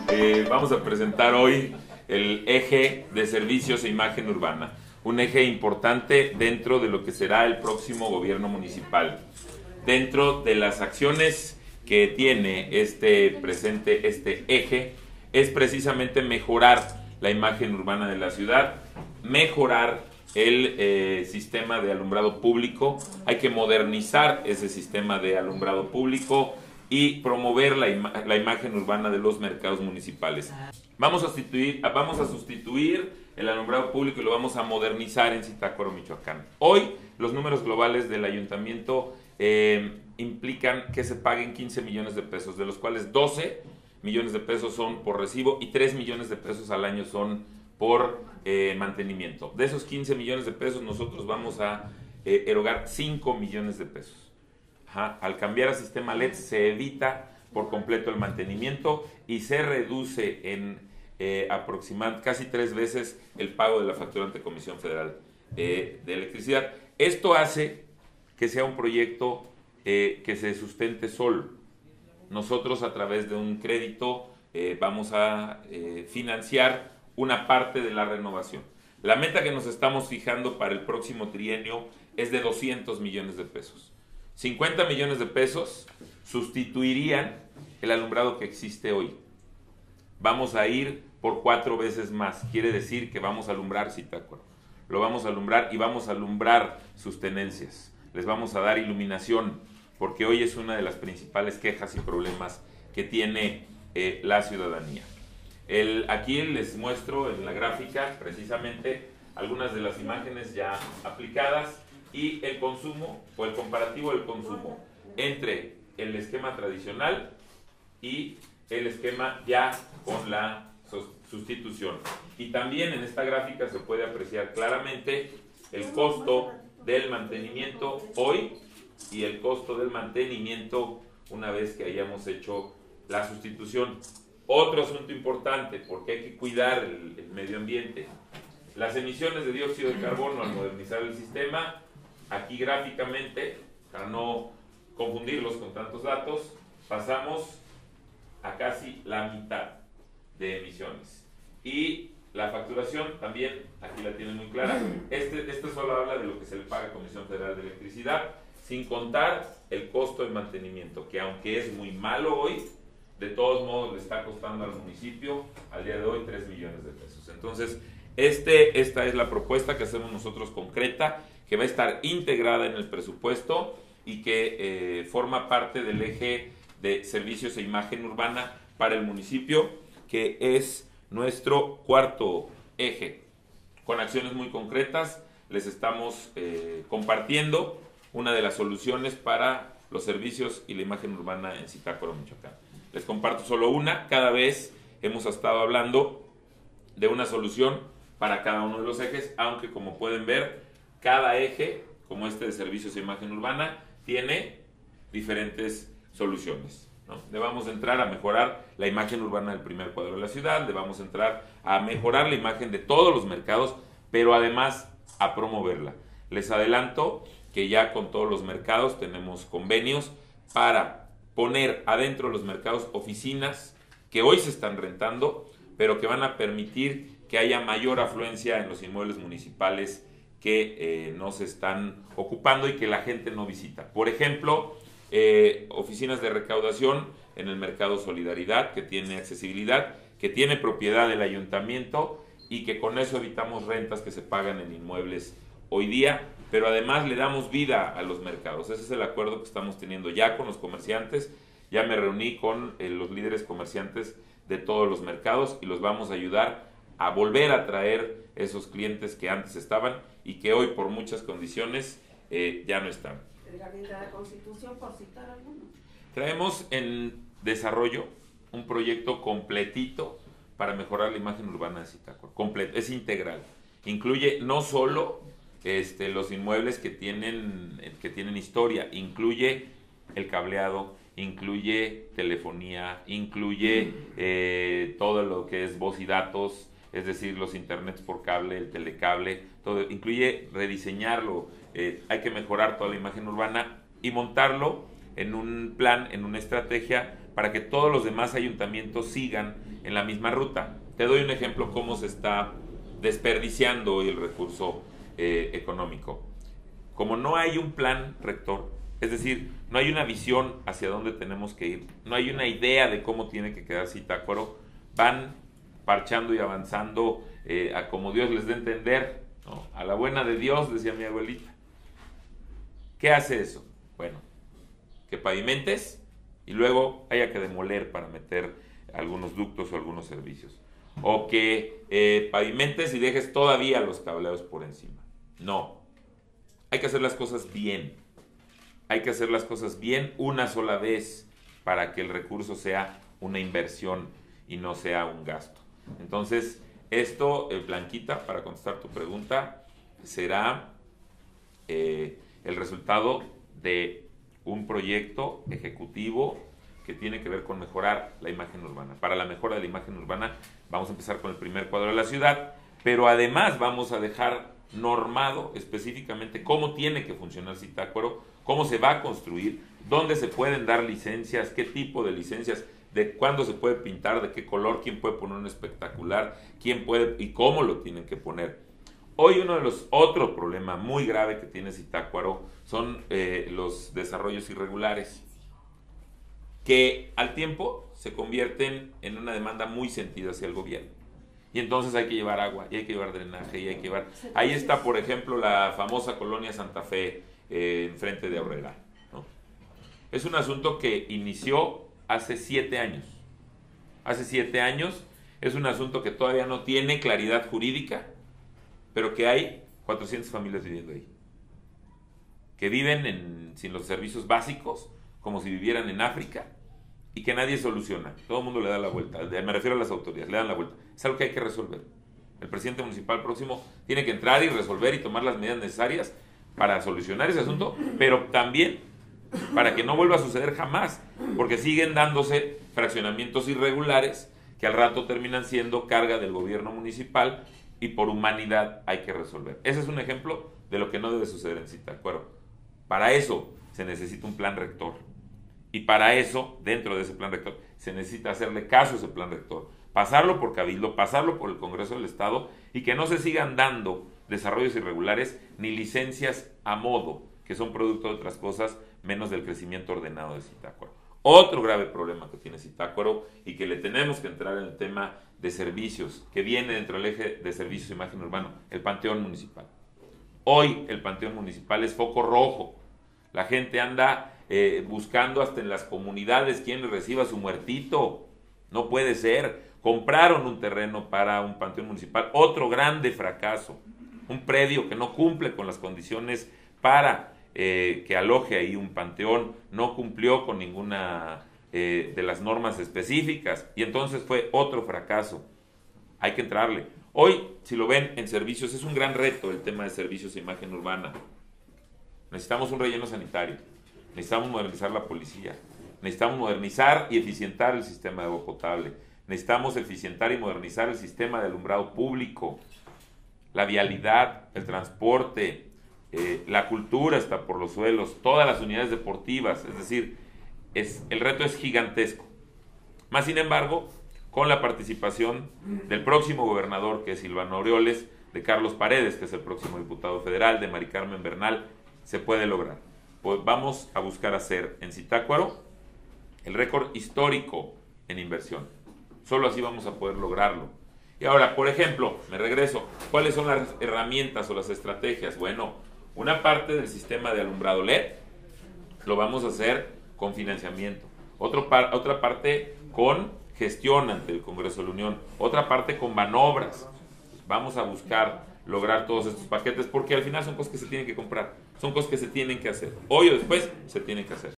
Vamos a presentar hoy el eje de servicios e imagen urbana, un eje importante dentro de lo que será el próximo gobierno municipal. Dentro de las acciones que tiene este eje es precisamente mejorar la imagen urbana de la ciudad, mejorar el sistema de alumbrado público. Hay que modernizar ese sistema de alumbrado público y promover la imagen urbana de los mercados municipales. Vamos a sustituir el alumbrado público y lo vamos a modernizar en Zitácuaro, Michoacán. Hoy los números globales del ayuntamiento implican que se paguen 15 millones de pesos, de los cuales 12 millones de pesos son por recibo y 3 millones de pesos al año son por mantenimiento. De esos 15 millones de pesos nosotros vamos a erogar 5 millones de pesos. Al cambiar al sistema LED se evita por completo el mantenimiento y se reduce en aproximadamente casi 3 veces el pago de la factura ante Comisión Federal de Electricidad. Esto hace que sea un proyecto que se sustente solo. Nosotros a través de un crédito vamos a financiar una parte de la renovación. La meta que nos estamos fijando para el próximo trienio es de 200 millones de pesos. 50 millones de pesos sustituirían el alumbrado que existe hoy. Vamos a ir por 4 veces más. Quiere decir que vamos a alumbrar Zitácuaro. Lo vamos a alumbrar y vamos a alumbrar sus tenencias. Les vamos a dar iluminación, porque hoy es una de las principales quejas y problemas que tiene la ciudadanía. Aquí les muestro en la gráfica precisamente algunas de las imágenes ya aplicadas y el consumo o el comparativo del consumo entre el esquema tradicional y el esquema ya con la sustitución. Y también en esta gráfica se puede apreciar claramente el costo del mantenimiento hoy y el costo del mantenimiento una vez que hayamos hecho la sustitución. Otro asunto importante, porque hay que cuidar el medio ambiente. Las emisiones de dióxido de carbono al modernizar el sistema, aquí gráficamente, para no confundirlos con tantos datos, pasamos a casi la mitad de emisiones. Y la facturación también, aquí la tienen muy clara. Este solo habla de lo que se le paga a Comisión Federal de Electricidad, sin contar el costo de mantenimiento, que aunque es muy malo hoy, de todos modos le está costando al municipio al día de hoy 3 millones de pesos. Entonces, esta es la propuesta que hacemos nosotros concreta, que va a estar integrada en el presupuesto y que forma parte del eje de servicios e imagen urbana para el municipio, que es nuestro cuarto eje. Con acciones muy concretas les estamos compartiendo una de las soluciones para los servicios y la imagen urbana en Zitácuaro, Michoacán. Les comparto solo una. Cada vez hemos estado hablando de una solución para cada uno de los ejes, aunque como pueden ver, cada eje, como este de servicios e imagen urbana, tiene diferentes soluciones, ¿no? Le vamos a entrar a mejorar la imagen urbana del primer cuadro de la ciudad, le vamos a entrar a mejorar la imagen de todos los mercados, pero además a promoverla. Les adelanto que ya con todos los mercados tenemos convenios para poner adentro de los mercados oficinas que hoy se están rentando, pero que van a permitir que haya mayor afluencia en los inmuebles municipales que no se están ocupando y que la gente no visita. Por ejemplo, oficinas de recaudación en el mercado Solidaridad, que tiene accesibilidad, que tiene propiedad del ayuntamiento y que con eso evitamos rentas que se pagan en inmuebles hoy día, pero además le damos vida a los mercados. Ese es el acuerdo que estamos teniendo ya con los comerciantes. Ya me reuní con los líderes comerciantes de todos los mercados y los vamos a ayudar a volver a traer esos clientes que antes estaban y que hoy por muchas condiciones ya no están. ¿El Jardín de la Constitución, por citar alguno? Traemos en desarrollo un proyecto completito para mejorar la imagen urbana de Zitácuaro. Completo, es integral. Incluye no solo los inmuebles que tienen historia, incluye el cableado, incluye telefonía, incluye todo lo que es voz y datos, es decir, los internets por cable, el telecable, todo, incluye rediseñarlo. Hay que mejorar toda la imagen urbana y montarlo en un plan, en una estrategia para que todos los demás ayuntamientos sigan en la misma ruta. Te doy un ejemplo cómo se está desperdiciando hoy el recurso económico. Como no hay un plan rector, es decir, no hay una visión hacia dónde tenemos que ir, no hay una idea de cómo tiene que quedar Zitácuaro, van parchando y avanzando a como Dios les dé a entender, ¿no? A la buena de Dios, decía mi abuelita. ¿Qué hace eso? Bueno, que pavimentes y luego haya que demoler para meter algunos ductos o algunos servicios. O que pavimentes y dejes todavía los cableados por encima. No. Hay que hacer las cosas bien. Hay que hacer las cosas bien una sola vez para que el recurso sea una inversión y no sea un gasto. Entonces, esto, Blanquita, para contestar tu pregunta, será el resultado de un proyecto ejecutivo que tiene que ver con mejorar la imagen urbana. Para la mejora de la imagen urbana vamos a empezar con el primer cuadro de la ciudad, pero además vamos a dejar normado específicamente cómo tiene que funcionar Zitácuaro, cómo se va a construir, dónde se pueden dar licencias, qué tipo de licencias, de cuándo se puede pintar, de qué color, quién puede poner un espectacular, quién puede y cómo lo tienen que poner. Hoy uno de los otros problemas muy grave que tiene Zitácuaro son los desarrollos irregulares, que al tiempo se convierten en una demanda muy sentida hacia el gobierno. Y entonces hay que llevar agua, y hay que llevar drenaje, y hay que llevar... Ahí está, por ejemplo, la famosa colonia Santa Fe, enfrente de Aurrera, ¿no? Es un asunto que inició hace 7 años. Hace 7 años es un asunto que todavía no tiene claridad jurídica, pero que hay 400 familias viviendo ahí. Que viven sin los servicios básicos, como si vivieran en África, y que nadie soluciona. Todo el mundo le da la vuelta. Me refiero a las autoridades, le dan la vuelta. Es algo que hay que resolver. El presidente municipal próximo tiene que entrar y resolver y tomar las medidas necesarias para solucionar ese asunto, pero también para que no vuelva a suceder jamás, porque siguen dándose fraccionamientos irregulares que al rato terminan siendo carga del gobierno municipal y por humanidad hay que resolver. Ese es un ejemplo de lo que no debe suceder en Zitácuaro. Para eso se necesita un plan rector. Y para eso, dentro de ese plan rector, se necesita hacerle caso a ese plan rector, pasarlo por Cabildo, pasarlo por el Congreso del Estado y que no se sigan dando desarrollos irregulares ni licencias a modo, que son producto de otras cosas menos del crecimiento ordenado de Zitácuaro. Otro grave problema que tiene Zitácuaro y que le tenemos que entrar en el tema de servicios, que viene dentro del eje de servicios e imagen urbano, el Panteón Municipal. Hoy el Panteón Municipal es foco rojo. La gente anda buscando hasta en las comunidades quien le reciba su muertito. No puede ser. Compraron un terreno para un panteón municipal, otro grande fracaso. Un predio que no cumple con las condiciones para que aloje ahí un panteón, no cumplió con ninguna de las normas específicas y entonces fue otro fracaso. Hay que entrarle. Hoy, si lo ven en servicios, es un gran reto el tema de servicios e imagen urbana. Necesitamos un relleno sanitario. Necesitamos modernizar la policía, necesitamos modernizar y eficientar el sistema de agua potable, necesitamos eficientar y modernizar el sistema de alumbrado público, la vialidad, el transporte, la cultura está por los suelos, todas las unidades deportivas, es decir, el reto es gigantesco. Más sin embargo, con la participación del próximo gobernador, que es Silvano Aureoles, de Carlos Paredes, que es el próximo diputado federal, de Mari Carmen Bernal, se puede lograr. Pues vamos a buscar hacer en Zitácuaro el récord histórico en inversión. Solo así vamos a poder lograrlo. Y ahora, por ejemplo, me regreso, ¿cuáles son las herramientas o las estrategias? Bueno, una parte del sistema de alumbrado LED lo vamos a hacer con financiamiento. Otra parte con gestión ante el Congreso de la Unión. Otra parte con manobras. Vamos a buscar lograr todos estos paquetes porque al final son cosas que se tienen que comprar. Son cosas que se tienen que hacer. Hoy o después se tienen que hacer.